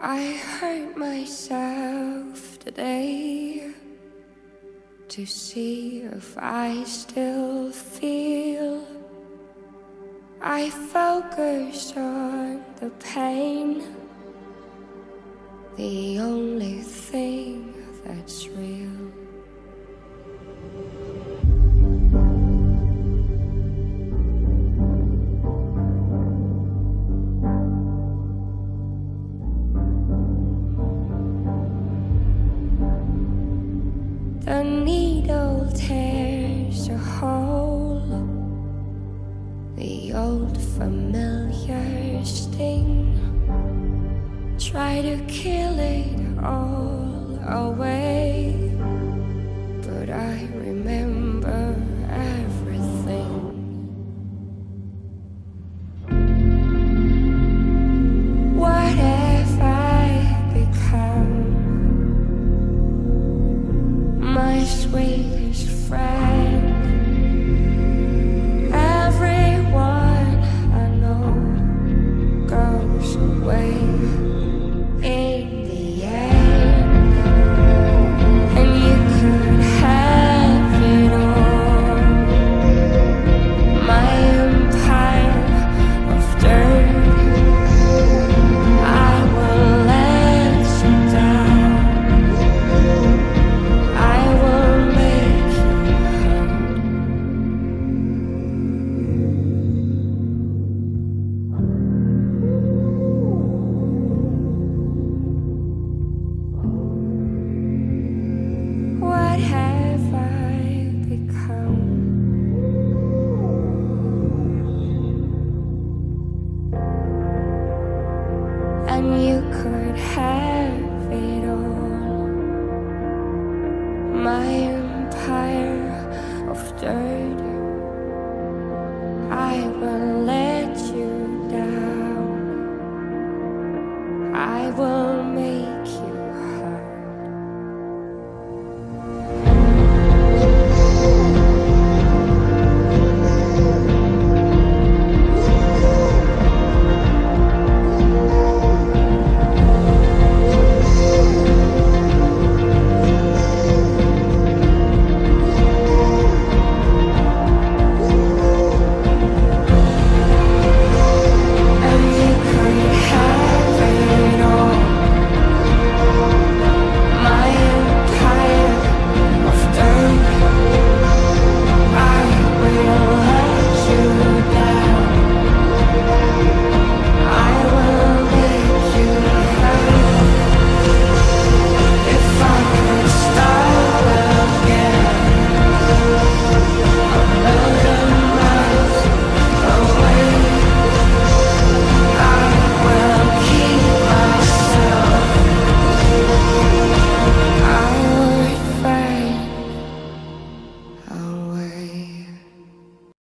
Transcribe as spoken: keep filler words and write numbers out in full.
I hurt myself today to see if I still feel. I focus on the pain, the only thing that's real. The needle tears a hole, the old familiar sting. Try to kill it all away, but I remember everything. What have I become? My sweetest friend. Everyone I know goes away in the end, and you could have it all. My empire of dirt, I will let you down. I will make you hurt. What have I become? And you could have it all. My empire of dirt, I will let you down. I will make you